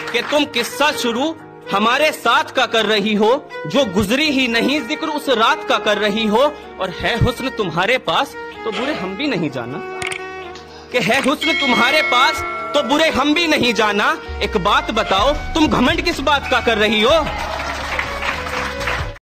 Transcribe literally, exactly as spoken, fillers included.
कि तुम किस्सा शुरू हमारे साथ का कर रही हो, जो गुजरी ही नहीं जिक्र उस रात का कर रही हो, और है हुस्न तुम्हारे पास तो बुरे हम भी नहीं जाना, कि है हुस्न तुम्हारे पास तो बुरे हम भी नहीं जाना। एक बात बताओ, तुम घमंड किस बात का कर रही हो?